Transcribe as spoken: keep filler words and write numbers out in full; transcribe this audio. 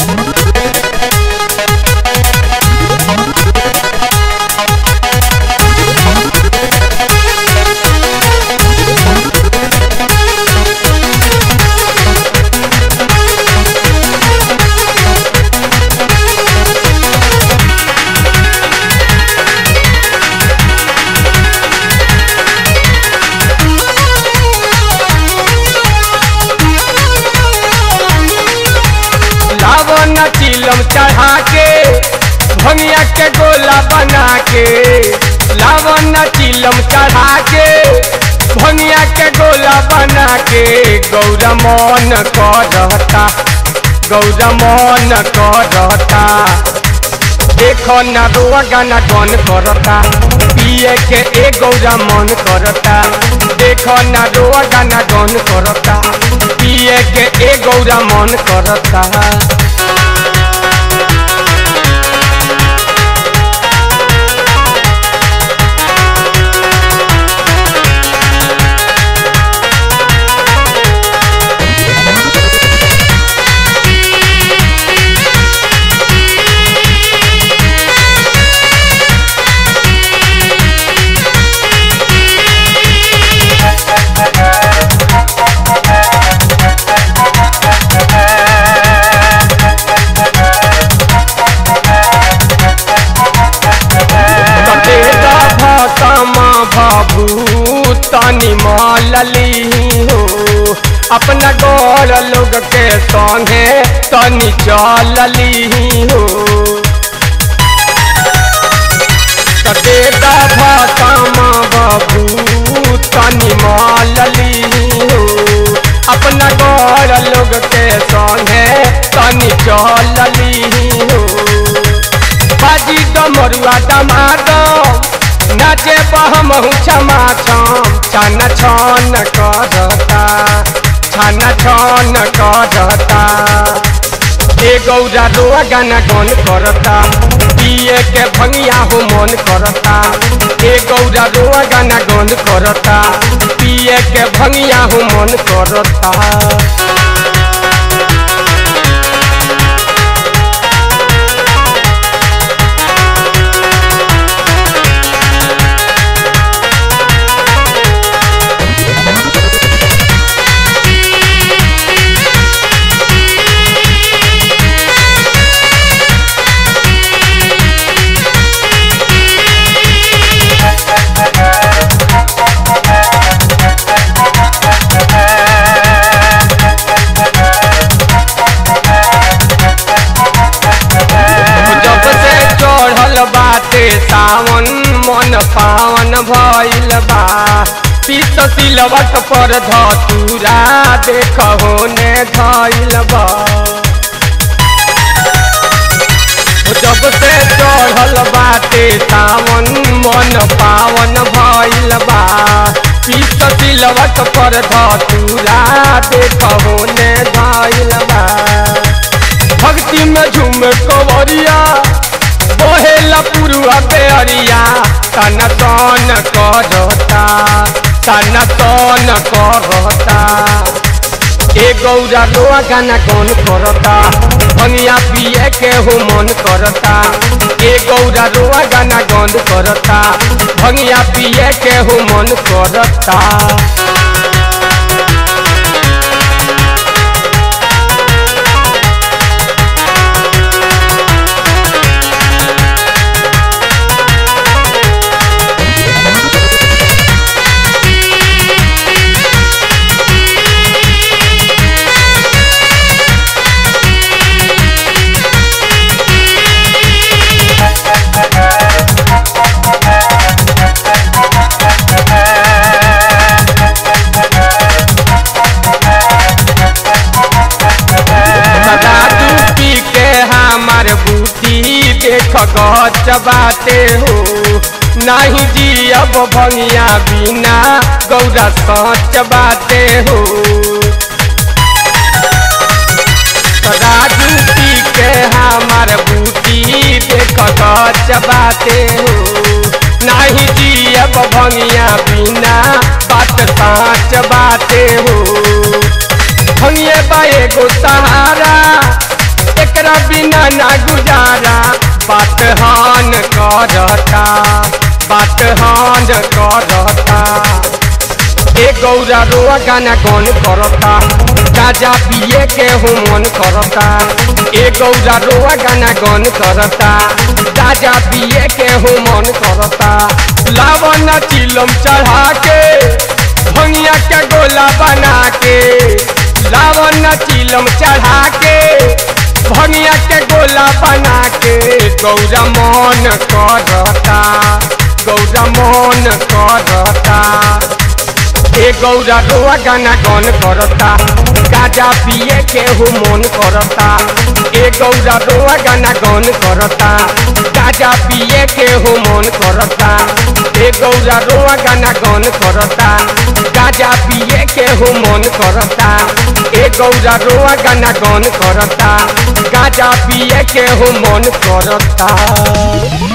चिलम चढ़ा के भंगिया के गोला बना के लावन चिलम चढ़ा के भंगिया के गोला बना के गौरा मन करता गौरा मन करता देखो ना रोआ गाना गन करता पिए के ए गौरा मन करता देखो ना रोआ गाना गन करता पिए के ए गौरा मन करता। तनी मलली हो अपना गौर लोग के संगे तनी चलली हो कते भाषामा बाबू तनी मलली हो अपना गौर लोग के संगे तनी चलली हो बाजी डमरुआ डमाडम नाचे बहमहु क्षमा छम छन छन करता छन छन करता ए गौरा रोआ गाना गन करता पिए के भंगिया हो मन करता ए गौरा रोआ गाना गन करता पिए के भंगिया हो मन करता। बाटे सावन मन पावन भइल बा पीत सिलवट पर धतूरा देख होने धइल बा जब से चढ़ल बाटे सावन मन पावन भइल बा पीत सिलवट पर धतूरा देख होने धइल बा भक्ति में झूम कंवरिया ओहेला पुरुआ बेअरिया तन तन करता तन तन करता ए गौरा रोआ गाना कौन करता भंगिया पिए के हो मन करता ए गौरा रोआ गाना गंद करता भंगिया पिए के हो मन करता। देख गच बाटे हो नहीं जियब भंगिया बिना गौरा सच बाटे हो राजू पी के हमार बूटी देख गच बाटे हो नहीं जियब भंगिया बिना बात सच बाटे हो भंगिए बा एगो सहारा एकरा ना गुजारा बात हान करता बात हान करता। ए गौरा रोआ गाना गौन करता गाजा पिए के हूँ मन करता। ए गौरा रोआ गाना गौन करता गाजा पिए के हूँ मन करता। लावन चिलम चढ़ा के भंगिया के गोला बना के लावन चिलम चढ़ा के भंगिया के गोला बना के गौरा मन करता गौरा मन करता। ए गौरा रोआ गाना गौन करता गाजा पिए के हूँ मन करता। ए गौरा रोआ गाना गौन करता गाजा पिए के हूँ मन करता। ए गौरा रोआ गाना गौन करता गाजा पिए के हूँ मन करता। ए गौरा रोआ गाना गौन करता गाजा पिए के हूँ मन करता।